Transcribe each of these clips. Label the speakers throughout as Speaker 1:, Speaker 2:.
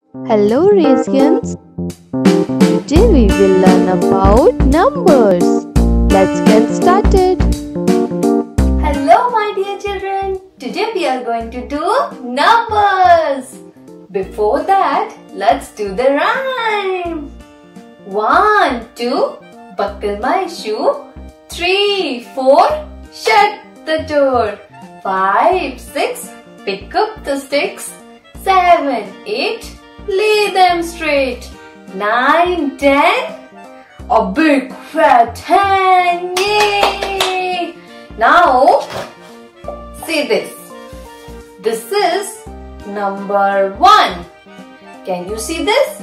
Speaker 1: Hello Radians! Today we will learn about numbers. Let's get started.
Speaker 2: Hello my dear children. Today we are going to do numbers. Before that, let's do the rhyme. 1, 2, buckle my shoe. 3, 4, shut the door. 5, 6, pick up the sticks. 7, 8, lay them straight. 9, 10, a big fat hen. Yay! Now, see this. This is number 1. Can you see this?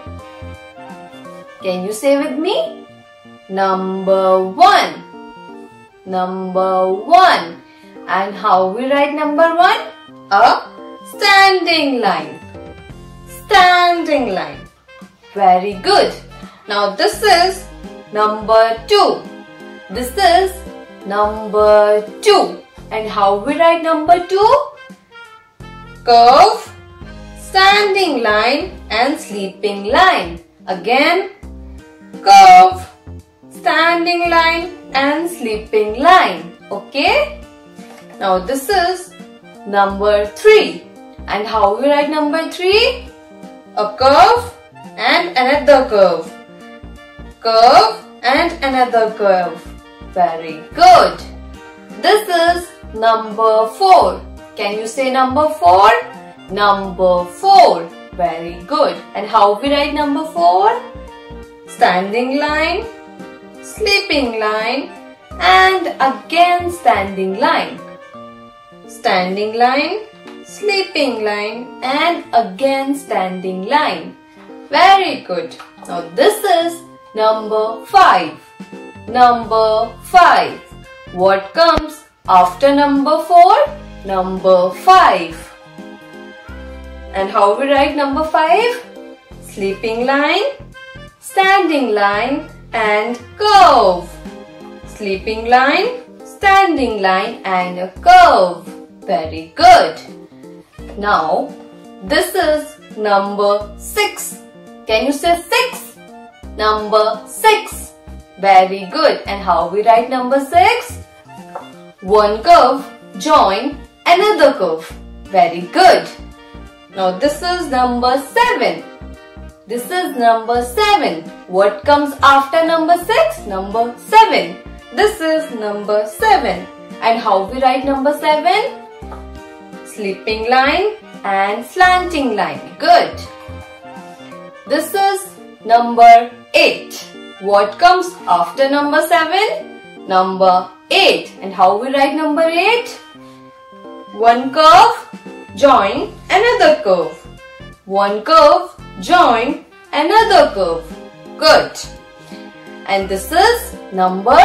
Speaker 2: Can you say with me? Number 1. Number 1. And how we write number 1? A standing line. Standing line. Very good. Now this is number 2. This is number 2. And how we write number 2? Curve, standing line and sleeping line. Again, curve, standing line and sleeping line. Okay? Now this is number 3. And how we write number 3? A curve and another curve. Curve and another curve. Very good. This is number 4. Can you say number 4? Number 4. Very good. And how we write number 4? Standing line, sleeping line and again standing line. Standing line, sleeping line and again standing line. Very good. Now this is number 5. Number 5. What comes after number 4? Number 5. And how we write number 5? Sleeping line, standing line and curve. Sleeping line, standing line and a curve. Very good. Now, this is number 6. Can you say 6? Number 6. Very good. And how we write number 6? One curve join another curve. Very good. Now, this is number 7. This is number 7. What comes after number 6? Number 7. This is number 7. And how we write number 7? Sleeping line and slanting line. Good. This is number 8. What comes after number 7? Number 8. And how we write number 8? One curve, join another curve. One curve, join another curve. Good. And this is number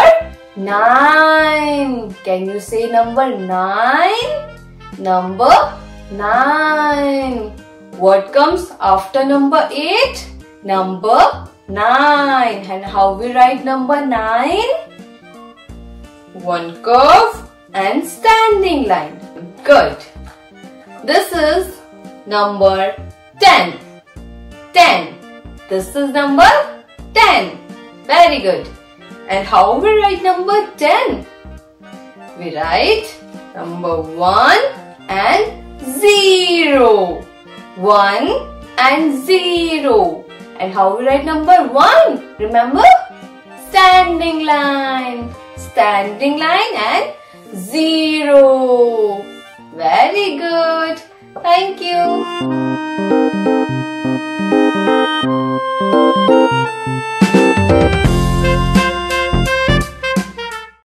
Speaker 2: 9. Can you say number 9? Number 9. What comes after number 8? Number 9. And how we write number 9? One curve and standing line. Good. This is number 10. 10. This is number 10. Very good. And how we write number 10? We write number 1 and 0. 1 and 0. And how we write number 1? Remember? Standing line. Standing line and 0. Very good. Thank you.